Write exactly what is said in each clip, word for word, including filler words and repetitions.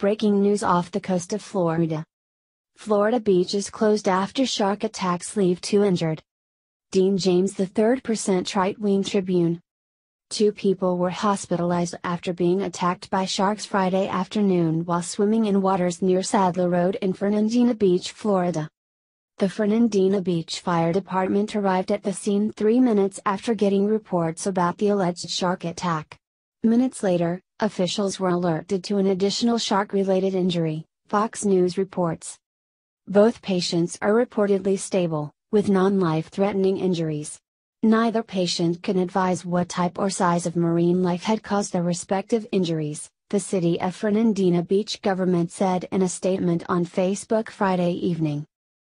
Breaking news off the coast of Florida. Florida beaches closed after shark attacks leave two injured. Dean James the third percent TRIBUNE Tribune. Two people were hospitalized after being attacked by sharks Friday afternoon while swimming in waters near Sadler Road in Fernandina Beach, Florida. The Fernandina Beach Fire Department arrived at the scene three minutes after getting reports about the alleged shark attack. Minutes later, officials were alerted to an additional shark-related injury, Fox News reports. Both patients are reportedly stable, with non-life-threatening injuries. Neither patient can advise what type or size of marine life had caused their respective injuries, the City of Fernandina Beach government said in a statement on Facebook Friday evening.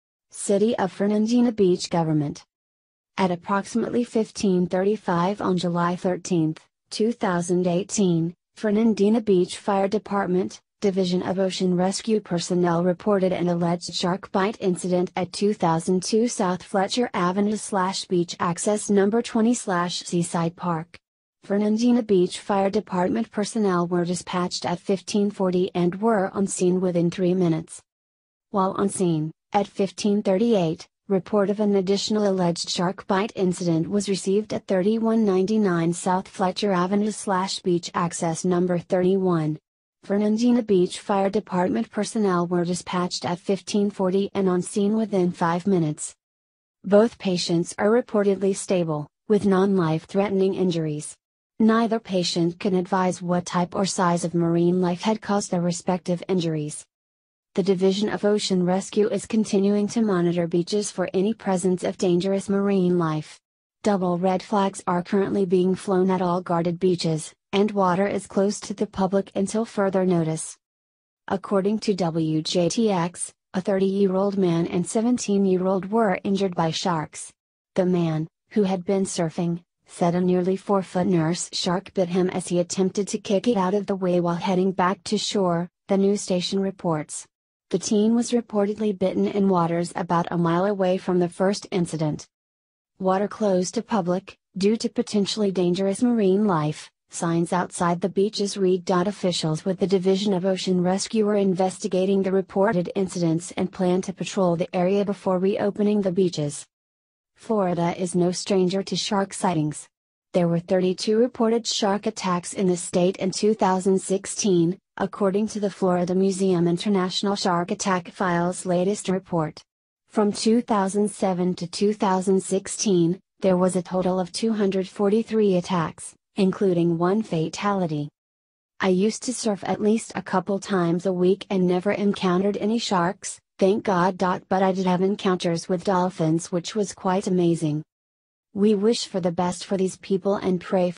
City of Fernandina Beach government. At approximately fifteen thirty-five on July thirteenth, two thousand eighteen, Fernandina Beach Fire Department, Division of Ocean Rescue personnel reported an alleged shark bite incident at two thousand two South Fletcher Avenue slash beach access number twenty slash Seaside Park. Fernandina Beach Fire Department personnel were dispatched at fifteen forty and were on scene within three minutes. While on scene, at fifteen thirty-eight, report of an additional alleged shark bite incident was received at thirty-one ninety-nine South Fletcher Avenue slash beach access number thirty-one. Fernandina Beach Fire Department personnel were dispatched at fifteen forty and on scene within five minutes. Both patients are reportedly stable, with non-life-threatening injuries. Neither patient can advise what type or size of marine life had caused their respective injuries. The Division of Ocean Rescue is continuing to monitor beaches for any presence of dangerous marine life. Double red flags are currently being flown at all guarded beaches, and water is closed to the public until further notice. According to W J T X, a thirty-year-old man and seventeen-year-old were injured by sharks. The man, who had been surfing, said a nearly four-foot nurse shark bit him as he attempted to kick it out of the way while heading back to shore, the news station reports. The teen was reportedly bitten in waters about a mile away from the first incident. Water closed to public, due to potentially dangerous marine life, signs outside the beaches read. Officials with the Division of Ocean Rescue are investigating the reported incidents and plan to patrol the area before reopening the beaches. Florida is no stranger to shark sightings. There were thirty-two reported shark attacks in the state in two thousand sixteen, according to the Florida Museum International Shark Attack Files' latest report. From two thousand seven to two thousand sixteen, there was a total of two hundred forty-three attacks, including one fatality. I used to surf at least a couple times a week and never encountered any sharks, thank God. But I did have encounters with dolphins, which was quite amazing. We wish for the best for these people and pray